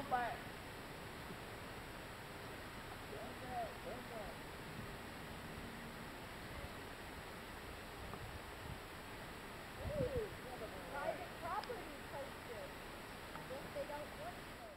don't bark. Private property posted. I guess they don't work there.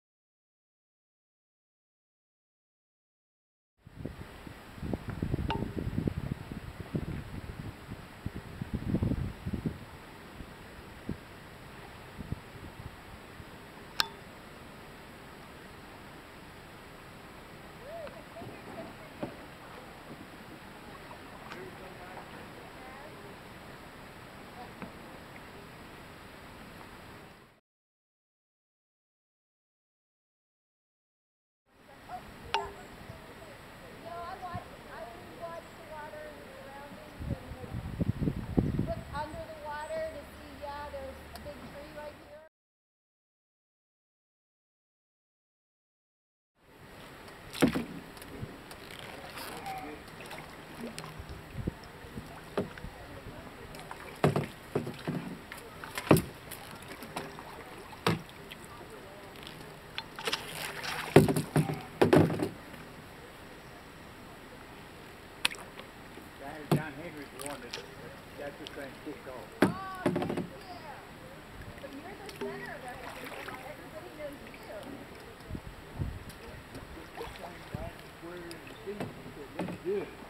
John Henry's the one that's the thing kicked off. Oh, thank you. But you're the center of everything. Everybody knows you. This thing right square in the seat, so that's good.